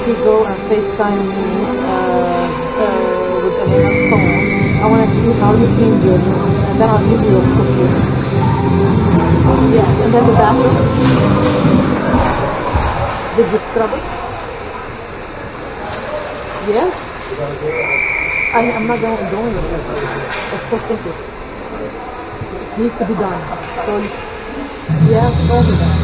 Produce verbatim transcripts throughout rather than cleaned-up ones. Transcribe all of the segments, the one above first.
he go and FaceTime me uh, uh, with Elena's phone. I want to see how you cleaned your room, and then I'll give you a cookie. Yes, and then the bathroom. Did you scrub it? Yes. I, I'm not going, going with it. It's so simple. Needs to be done. So, yeah, go with that.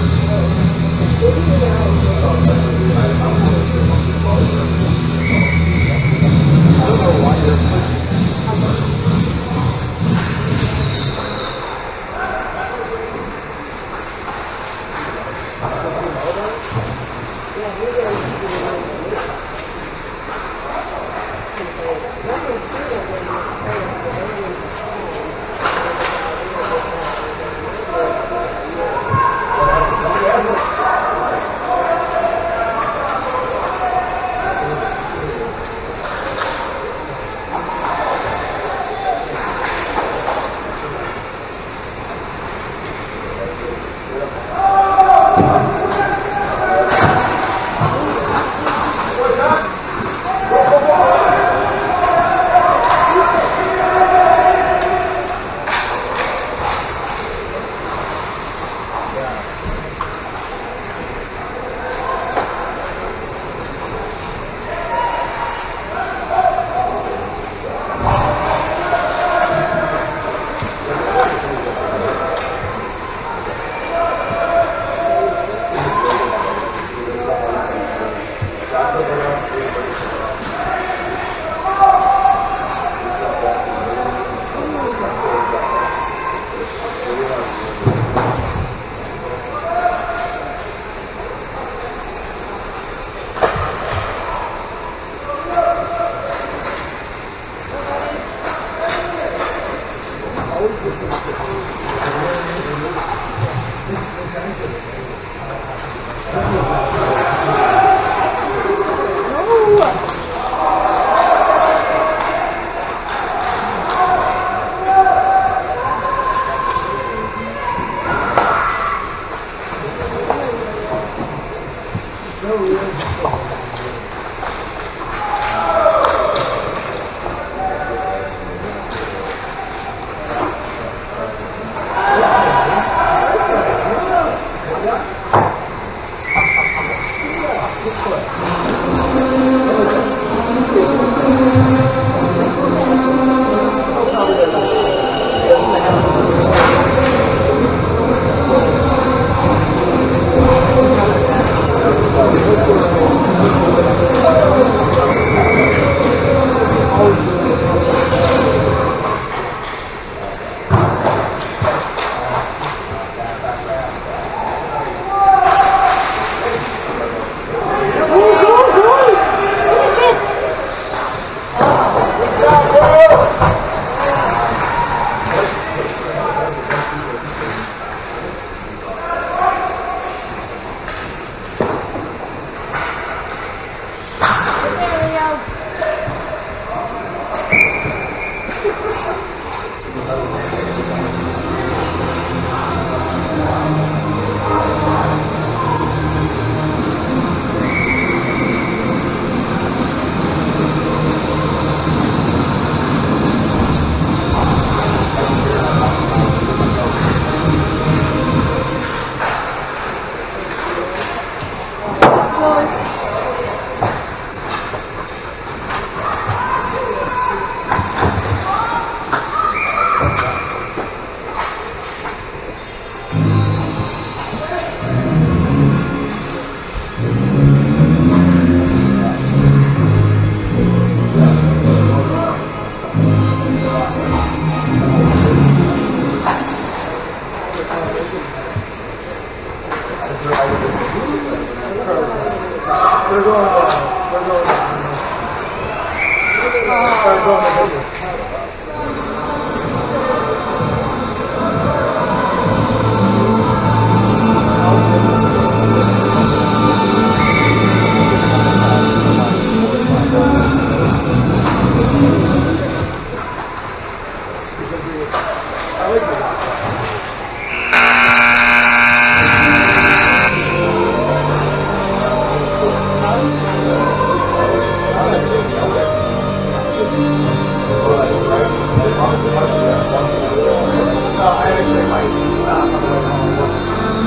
Thank you.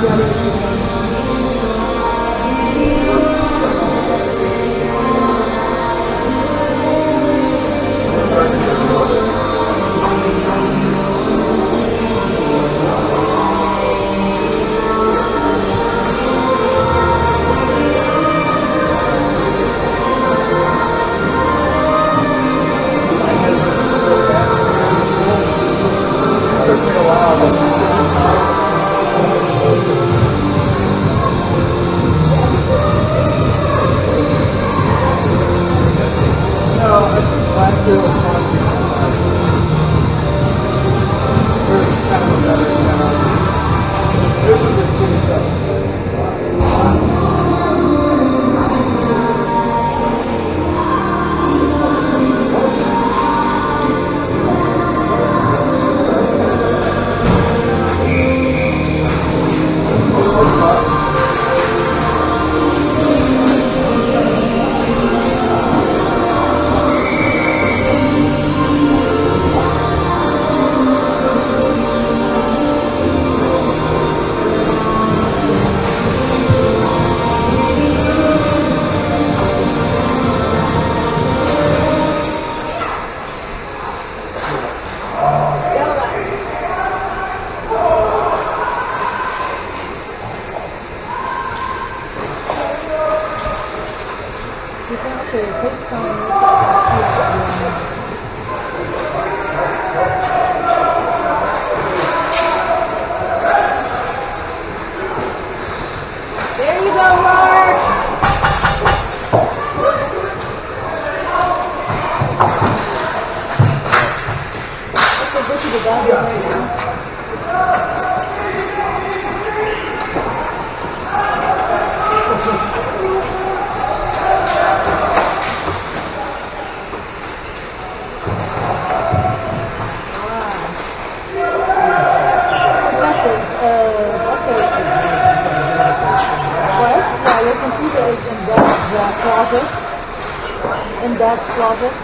In that closet?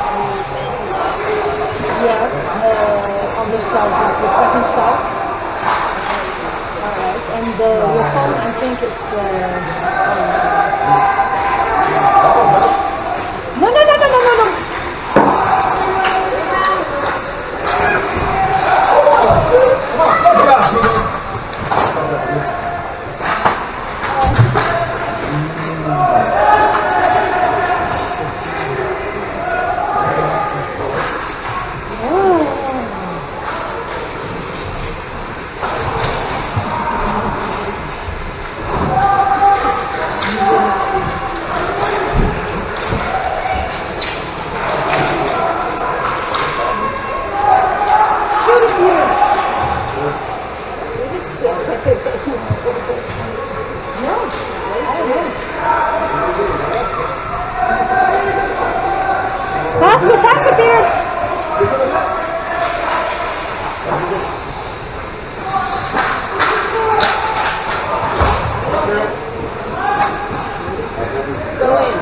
Yes, uh, on the shelf, the second shelf. Alright, and uh, your phone, I think it's... Uh, um, no, no, no, no, no, no, no! Faster, faster, beer! Go in.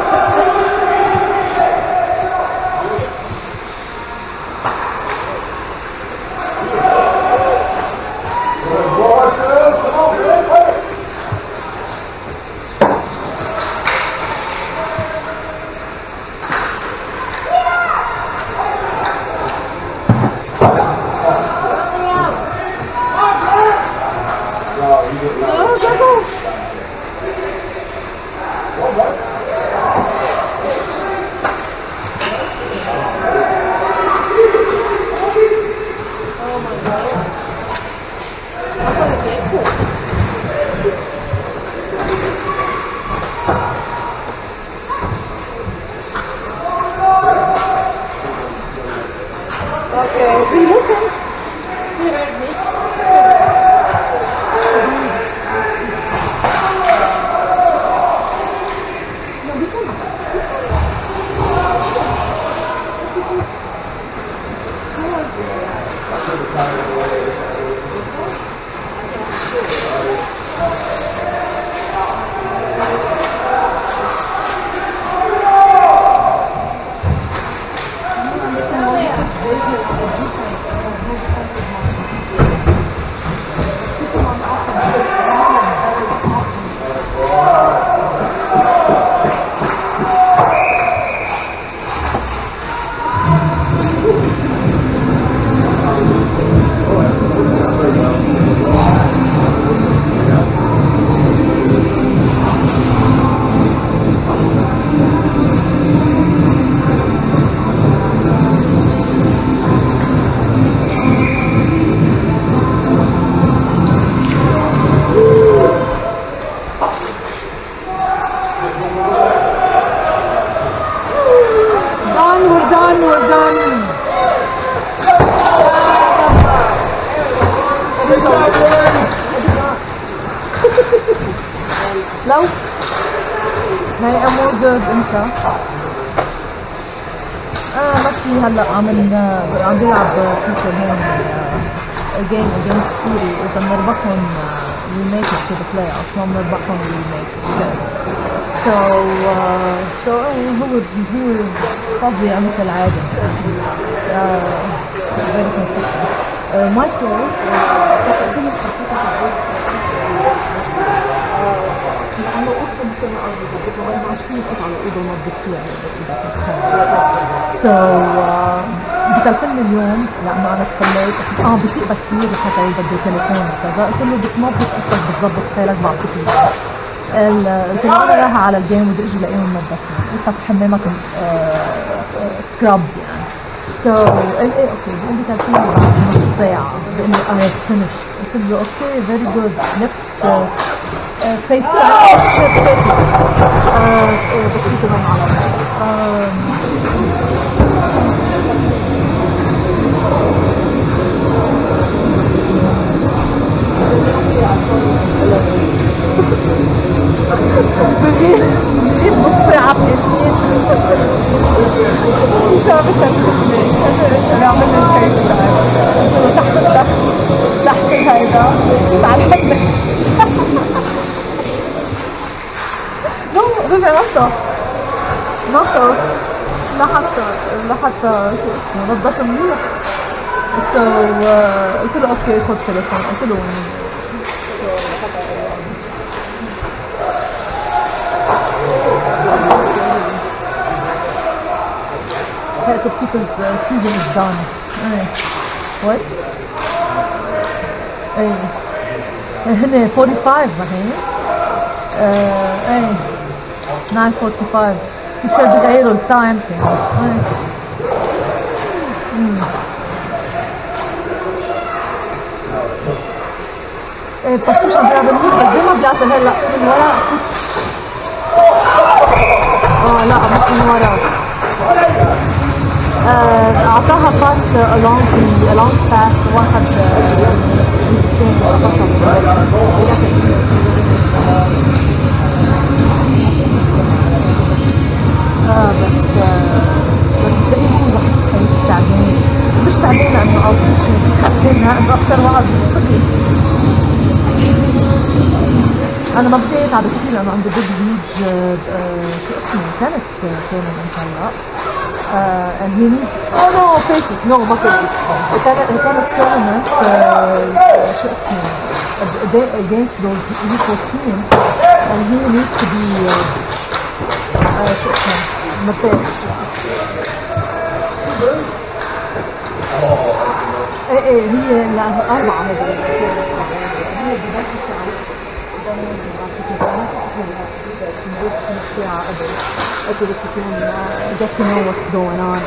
Okay, we listen. You heard me. No, we can. People on هي امور جود. انت اه ماشي. هلا عم عم بيلعب بيتر هون جيم اجينست ايري. اذا بنربحهم we make it to the playoffs. ما بنربحهم we make it. so uh, so ايه هو هو فظيع مثل العادة. uh, very consistent. uh, مايكل كل لأنه أوضة مثل ما قصدي زبطة وأنا عشرين قطعة على الأوضة ونظف فيها so بكلفني اليوم لأنه أنا تخليت آه بشيء كثير حتى بدي تليفون وكذا. قلت له بتنظف أوضتك بتظبط حالك بعطيك إياه. قلت له أنا رايحة على الجيم بدي أجي لاقيهم منظفين. قلت لك حمامك سكراب يعني. سو قال ايه اوكي بيقول لي كلفني بعد نص ساعة. بيقول لي I have finished. قلت له اوكي very good let's فيس تايم. بس في كمان على بجيب نص ساعة بإذنين شو عم بتكلمني؟ أنا عمل لي الفيس تايم. تحت التحت تحت هيدا تعال حدك. رجع نطة نطة لحتى لحتى شو اسمه نظف منيح. سو قلت له اوكي خذ تليفون. قلت له هيك بتيكرز season is done. ايه what ايه هن forty five ما هي ايه nine forty-five. في شوي بغيروا التايم كمان. ايه بس مش عم بيلعب منيح. بس ما بيعطي هلا من ورا. اه لا مش من ورا. اعطاها باس along along pass واحد اثنين خشب. اه بس بس تقريبا هو ضحك تعبان. مش تعبان لانه او مش تعبان لانه اكثر واحد انا ما بدي اتعب كثير لانه عندي بيج هيوج شو اسمه تنس تورنمنت هلا. and he needs oh no fake it no ما fake it. تنس تورنمنت شو اسمه against those equal team and he needs to be شو اسمه مرتاح. ايه ايه هي لانه اربعة هذول هي بداية الساعة ساعة قبل so that you can uh, get to know what's going on.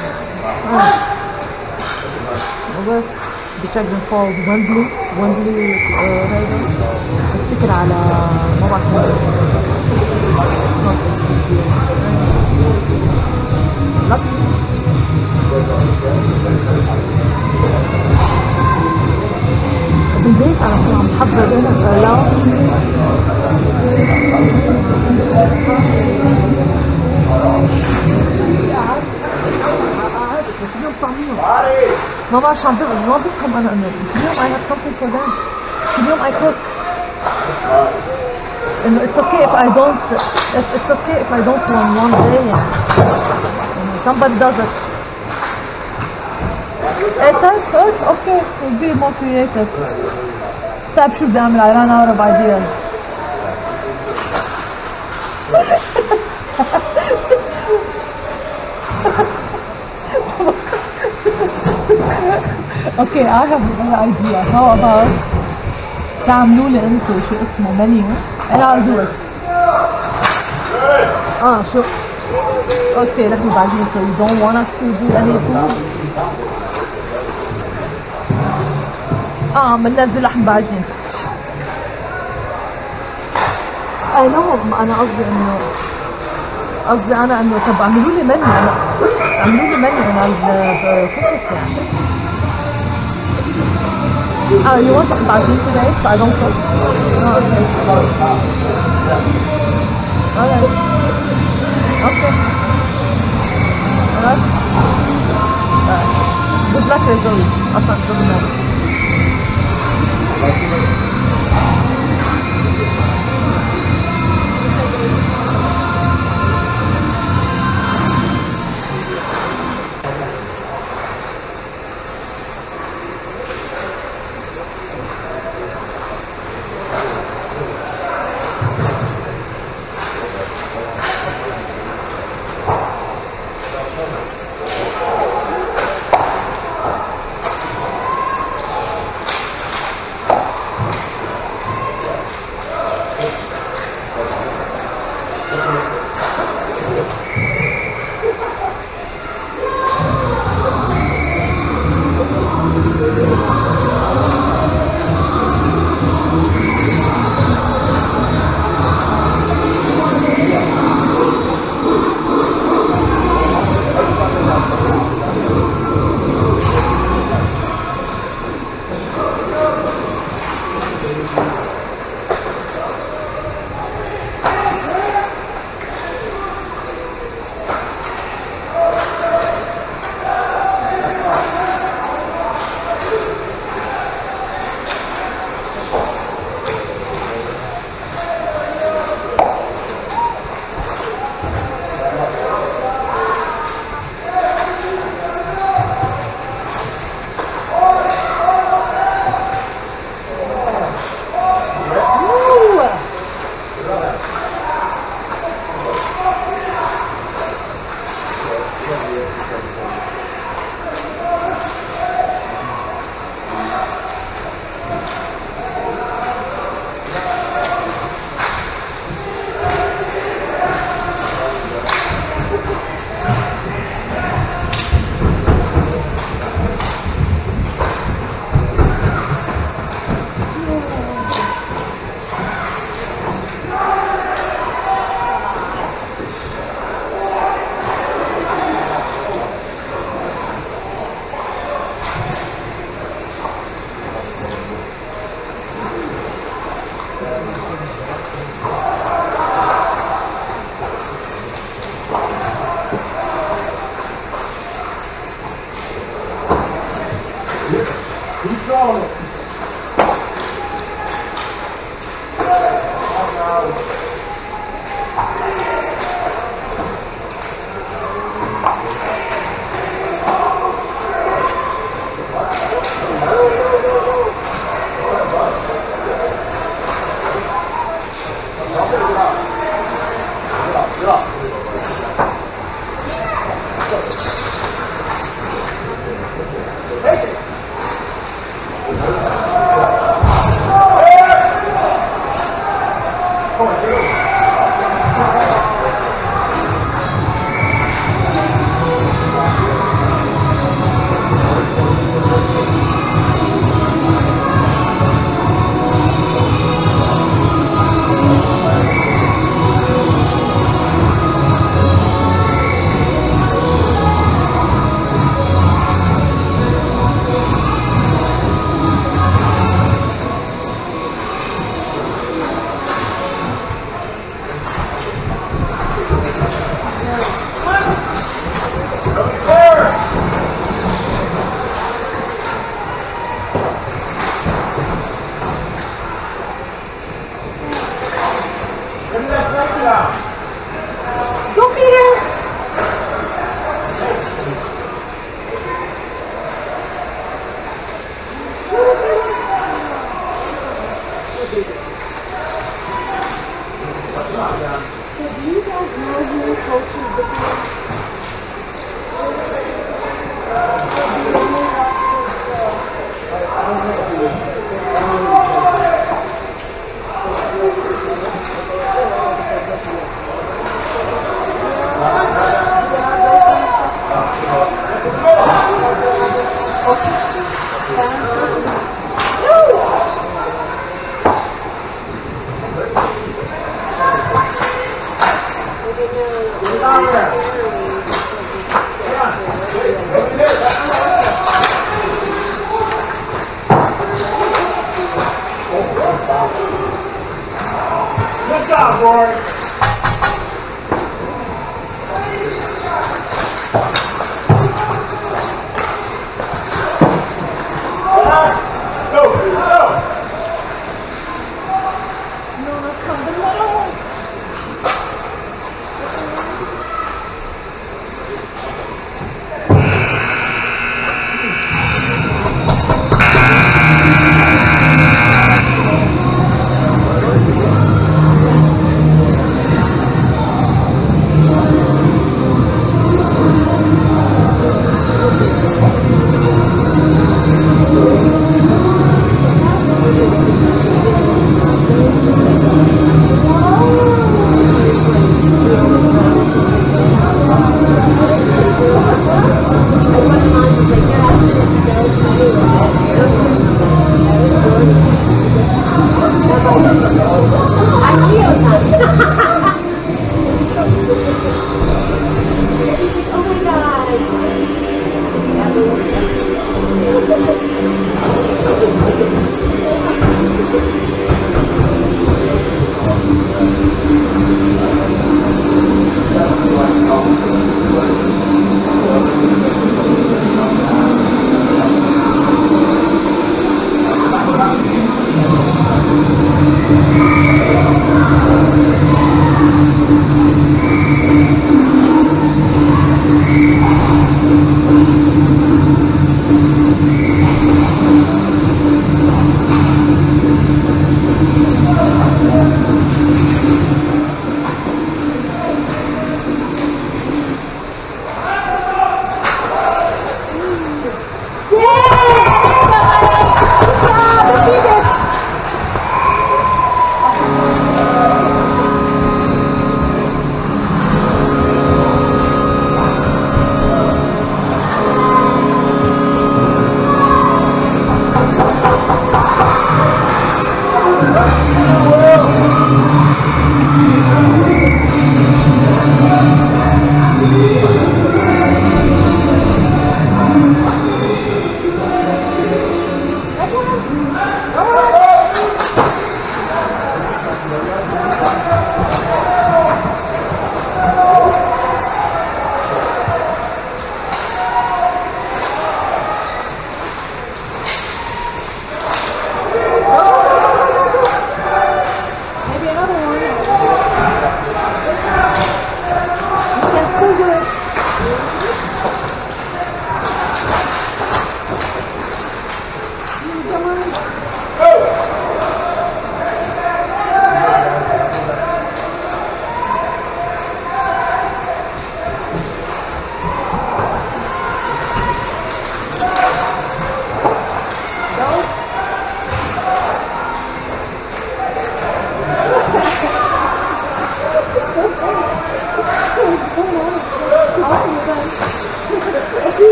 وبس بشجن فولز ويمبلي ويمبلي هذا بفتكر على ما بعرف لك بالبيت انا كنت عم بحضر انا لا ما بعرفش عم بفهم ما بفهم انا انه كل يوم I have something for them. كل يوم I cook انه it's okay if I don't if it's okay if I don't on one day يعني somebody does it. ايه طيب طيب اوكي we'll be more creative. طيب شو بدي اعمل I ran out of ideas. Okay, I have an idea. How about تعملوا لي انتوا شو اسمه منيو and I'll do it. اه شو اوكي لحمة بعجين so you don't want us to do any food. اه بننزل لحم بعجين. I know انا قصدي انه قصدي انا انه طب اعملوا لي منيو انا اعملوا لي منيو انا الكوكت يعني. اه you want لحم بعجين today so I don't cook. اه اوكي. alright. اوكي خلاص. جود لك يا زوي اصلا جود لك. Good job, Rory.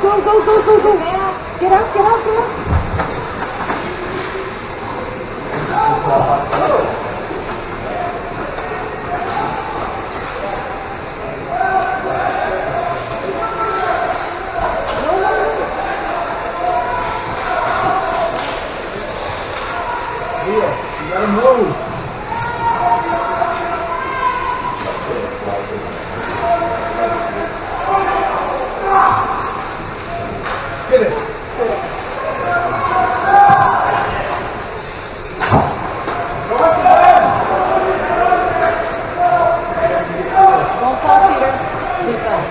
go, go, go, go, go. Get out, get out, get out. Here, you gotta move. Get it. Don't fall, Peter. He fell.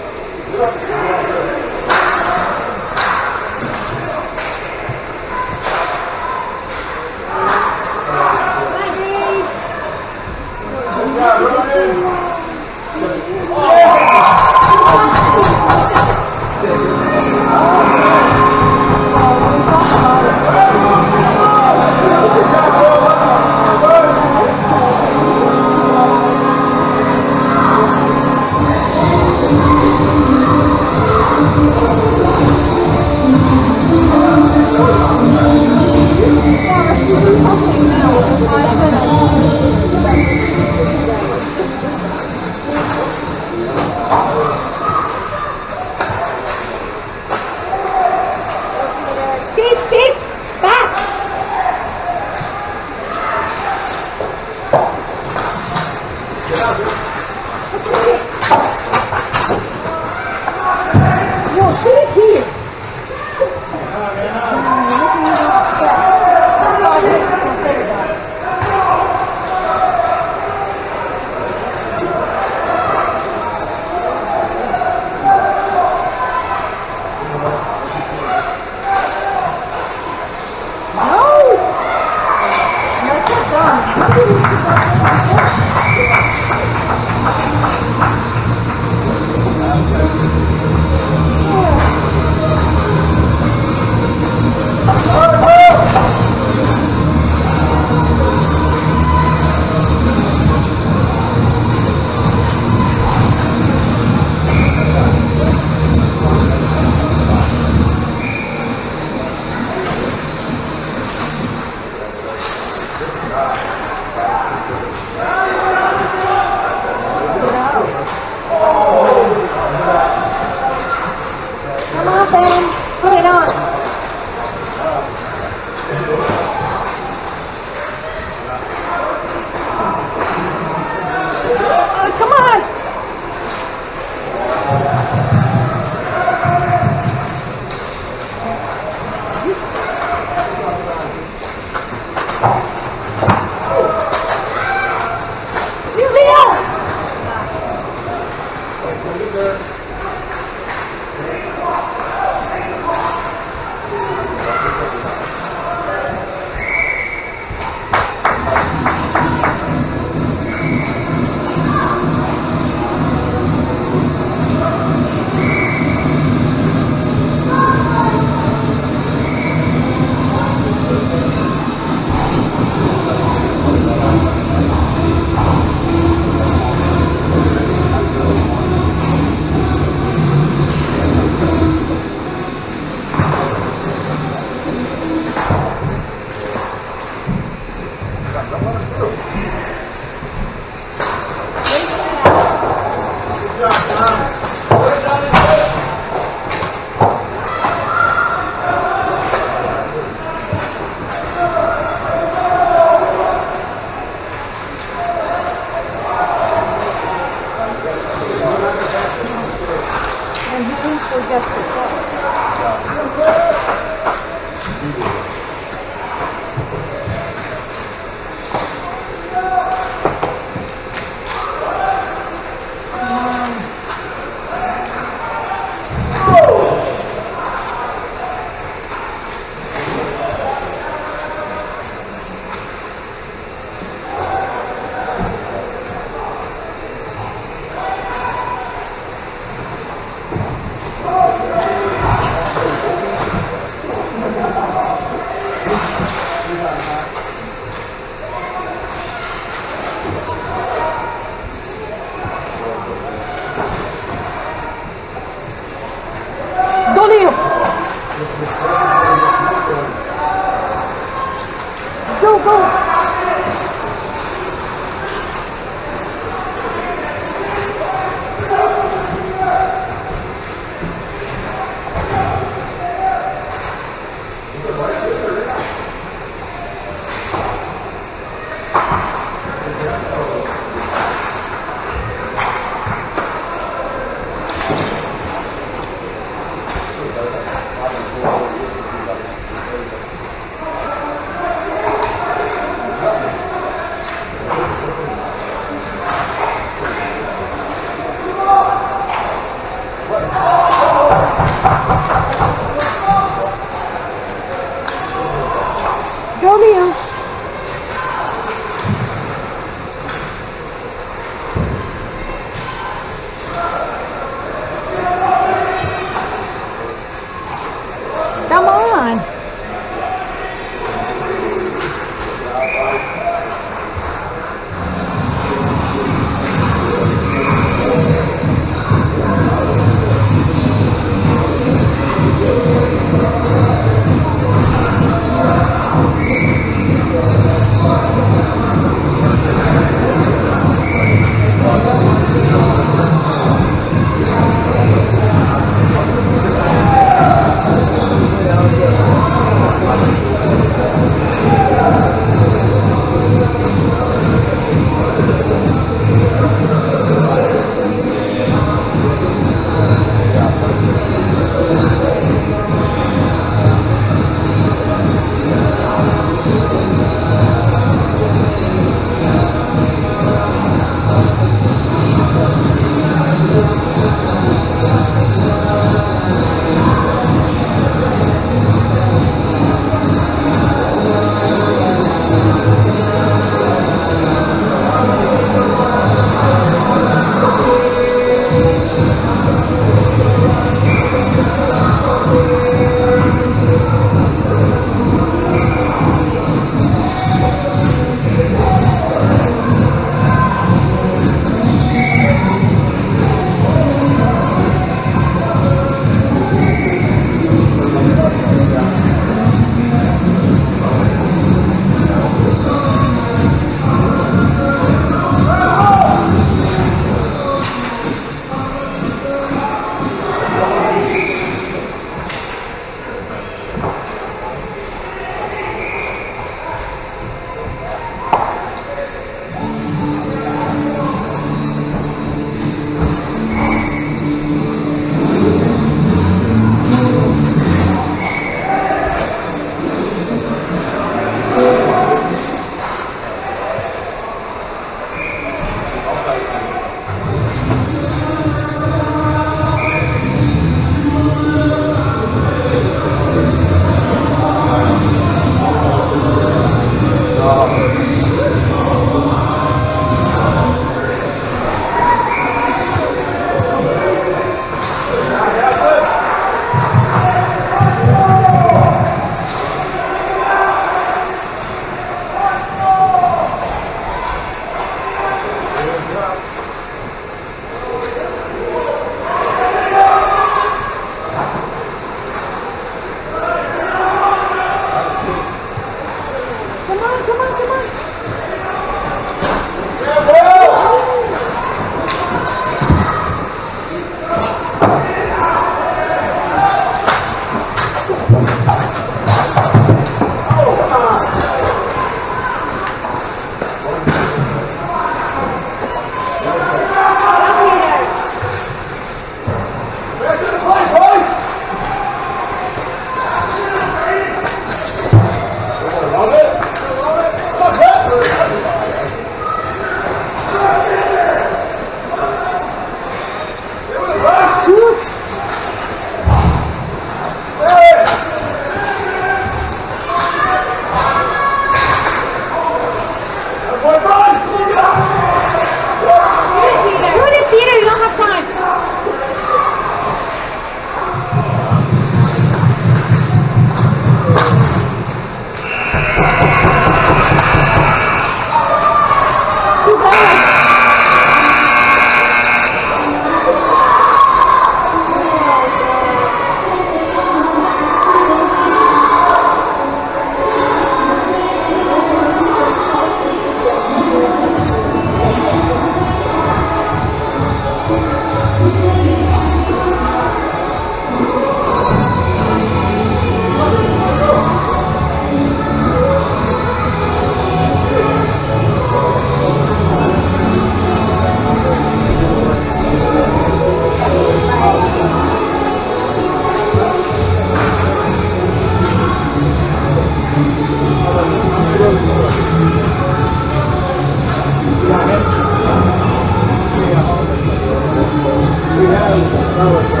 Bravo,